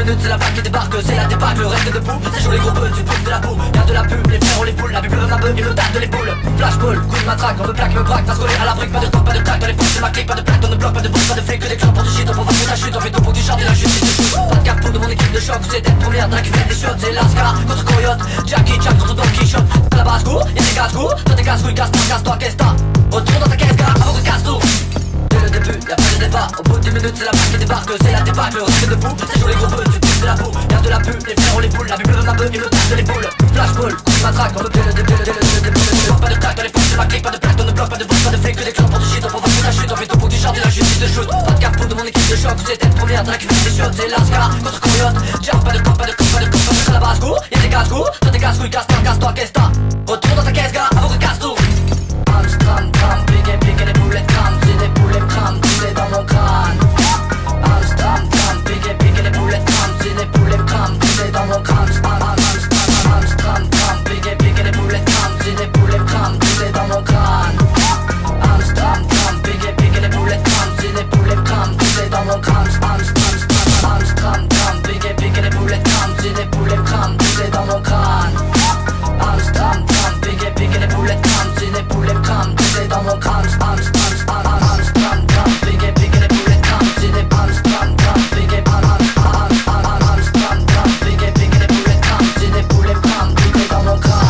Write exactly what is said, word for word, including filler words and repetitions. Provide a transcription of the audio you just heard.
minutes c'est la vague qui débarque, c'est la débâcle, reste debout. C'est chaud les gros bœufs, tu bouffes de la boue. Y'a de la pub, les frères on les boules, la bible ma beuh et le date de l'épaule. Flashball, coup de matraque, on me plaque, me braque, face collé à la brique, pas de temps, pas de trac, dans les fonds c'est ma clique, pas de plaque, on ne bloque, pas de bourse, pas de flic, que des clopes pour du shit, on va faire la chute, on fait tout pour du chant et la justice de tout. Pas de capot de mon équipe de choc, c'est d'être première dans la cuvette des shots, c'est Lascar contre Coyote, Jackie Chan contre Don Quichotte. À la basse-cour, y'a des casse-coups, toi t'es casse-couilles, casse-toi, casse-toi, qu'est-ce t'as? Retourne dans ta caisse, gars, avant que casse tout. Dès le début, y'a pas de débat, au bout de dix minutes c'est la vague qui débarque, c'est la débâcle, reste debout. C'est chaud les gros bœufs, tu bouffes de la boue. Y'a de la pub, les frères on les boules, la bible ma beuh et le date de l'épaule. Flashball, coup de matraque, on me dès le début, dès le début, pas de trac, dans les fonds c'est ma clique, pas de plaque, on ne bloque, pas de bourse, pas de flic, que des clopes pour du shit, on va faire la chute, on fait tout pour du chant et la justice de shoot. Pas de capot de mon équipe de choc, c'est d'être première dans la cuvette des shots, c'est Lascar contre Coyote, Jack, pas de temps, pas de temps, pas de temps, pas de temps, à la basse-cour, y'a des casse-coups, toi t'es casse-couilles, casse-toi, casse-toi, qu'est-ce t'as? Retourne dans ta caisse, gars, avant que casse tout. Amstram, tram, piqué, piqué, les boulettes crament, c'est des boulettes crament, c'est dans mon crâne. Amstram, tram, piqué, piqué, les boulettes crament, c'est des boulettes crament, c'est dans mon crâne. Amstram, Amstram, tram, piqué, piqué, les boulettes crament, c'est des boulettes crament, c'est dans mon crâne. Amstram, tram, piqué, piqué, les boulettes crament, c'est des boulettes crament, c'est dans mon crâne. Amstram, tram, piqué, piqué, les boulettes crament, c'est des boulettes crament, c'est dans mon crâne. Amstram, tram, piqué, piqué, les boulettes crament, c'est des boulettes crament, c'est dans mon crâne. Amstram, tram, piqué, piqué, les boulettes crament, c'est des Amstram, tram, piqué, Amstram, tram, piqué, piqué, les boulettes crament, c'est des boulettes crament, c'est dans mon crâne.